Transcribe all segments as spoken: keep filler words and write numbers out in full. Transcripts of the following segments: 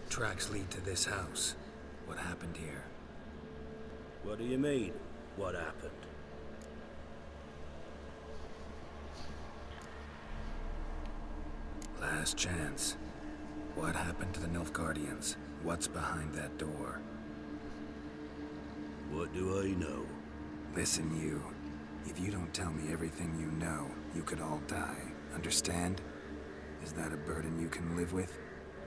Tracks lead to this house. What happened here? What do you mean, what happened? Last chance. What happened to the Nilfgaardians? What's behind that door? What do I know? Listen, you. If you don't tell me everything you know, you could all die. Understand? Is that a burden you can live with?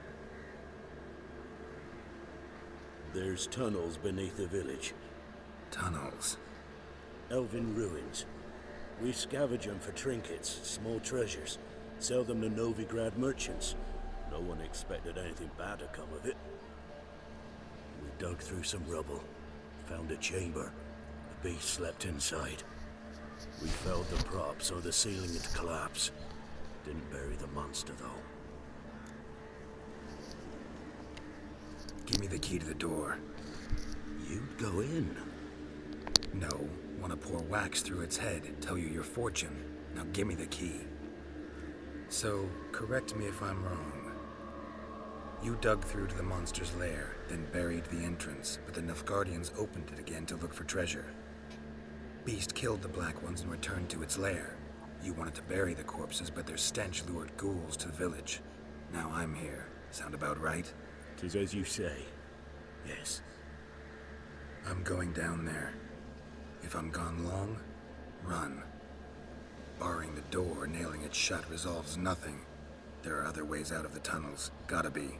There's tunnels beneath the village. Tunnels? Elven ruins. We scavenge them for trinkets, small treasures. Sell them to Novigrad merchants. No one expected anything bad to come of it. We dug through some rubble. Found a chamber. The beast slept inside. We felled the prop so the ceiling would collapse. Didn't bury the monster, though. Give me the key to the door. You'd go in? No. Want to pour wax through its head, tell you your fortune. Now give me the key. So, correct me if I'm wrong. You dug through to the monster's lair, then buried the entrance, but the Nilfgaardians opened it again to look for treasure. Beast killed the Black Ones and returned to its lair. You wanted to bury the corpses, but their stench lured ghouls to the village. Now I'm here. Sound about right? 'Tis as you say. Yes. I'm going down there. If I'm gone long, run. Barring the door, nailing it shut resolves nothing. There are other ways out of the tunnels. Gotta be.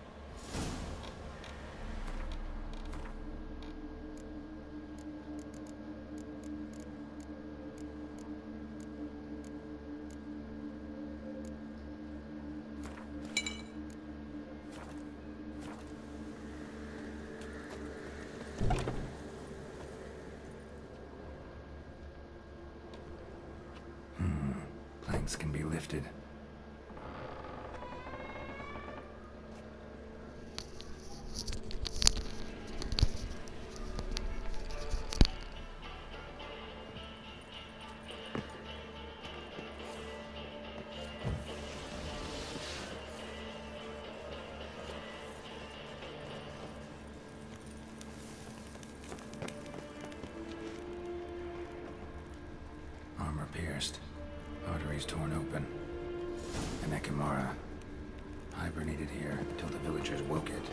Planks can be lifted. Armor pierced. Arteries torn open. An Ekimara. Hibernated here till the villagers woke it.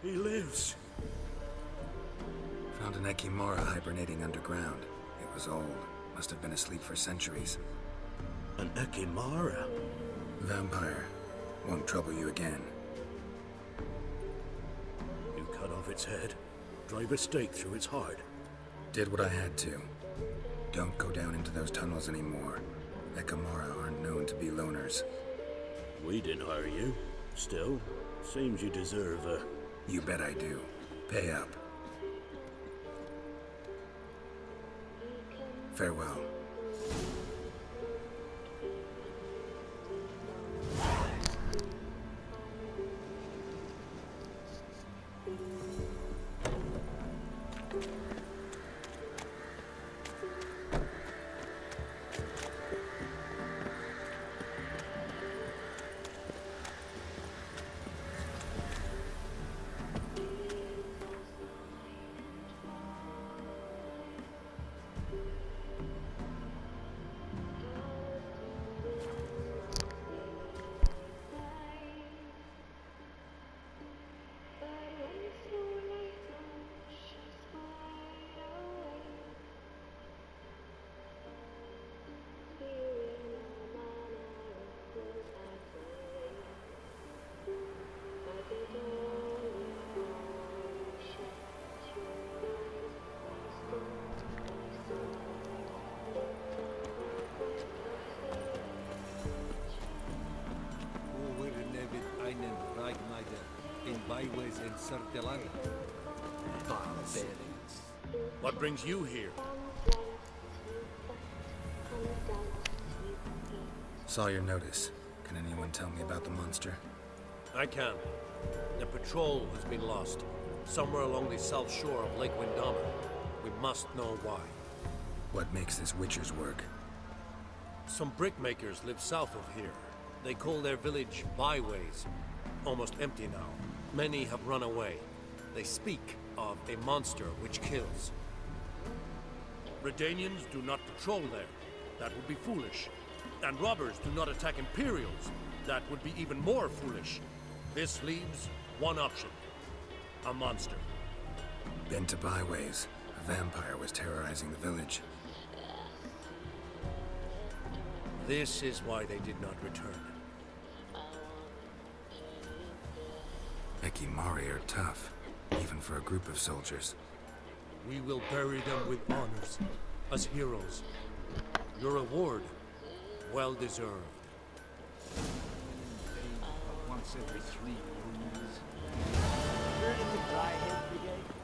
He lives. Found an Ekimara hibernating underground. It was old. Must have been asleep for centuries. An Ekimara? Vampire. Won't trouble you again. You cut off its head, drive a stake through its heart. Did what I had to. Don't go down into those tunnels anymore. Ekimara aren't known to be loners. We didn't hire you. Still, seems you deserve a... You bet I do. Pay up. Farewell. What brings you here? Saw your notice. Can anyone tell me about the monster? I can. The patrol has been lost. Somewhere along the south shore of Lake Windama. We must know why. What makes this Witcher's work? Some brickmakers live south of here. They call their village Byways. Almost empty now. Many have run away. They speak of a monster which kills. Redanians do not patrol there. That would be foolish. And robbers do not attack Imperials. That would be even more foolish. This leaves one option. A monster. Been to Byways. A vampire was terrorizing the village. This is why they did not return. Ekimari are tough, even for a group of soldiers. We will bury them with honors, as heroes. Your reward, well deserved. Once every three years. You're in the Dryhead Brigade?